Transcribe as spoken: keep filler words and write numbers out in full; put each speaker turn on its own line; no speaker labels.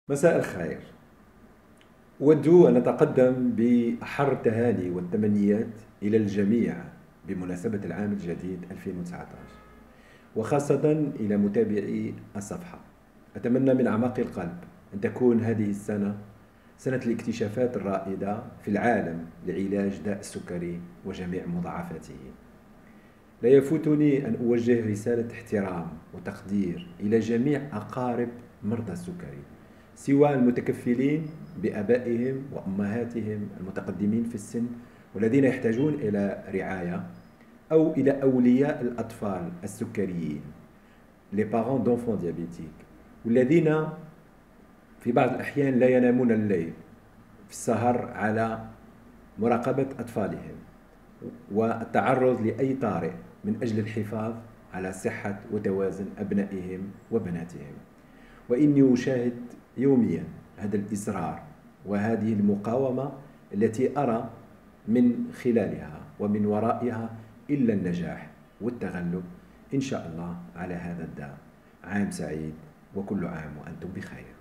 مساء الخير. أود أن أتقدم بأحر التهاني والتمنيات إلى الجميع بمناسبة العام الجديد ألفين وتسعة عشر، وخاصة إلى متابعي الصفحة. أتمنى من أعماق القلب أن تكون هذه السنة سنة الاكتشافات الرائدة في العالم لعلاج داء السكري وجميع مضاعفاته. لا يفوتني أن أوجه رسالة احترام وتقدير إلى جميع أقارب مرضى السكري، سواء المتكفلين بآبائهم وأمهاتهم المتقدمين في السن والذين يحتاجون إلى رعاية، أو إلى أولياء الأطفال السكريين les parents d'enfants diabétiques، والذين في بعض الأحيان لا ينامون الليل في السهر على مراقبة أطفالهم والتعرض لأي طارئ من أجل الحفاظ على صحة وتوازن أبنائهم وبناتهم. وإني أشاهد يوميا هذا الإصرار وهذه المقاومة التي أرى من خلالها ومن ورائها إلا النجاح والتغلب إن شاء الله على هذا الداء. عام سعيد وكل عام وأنتم بخير.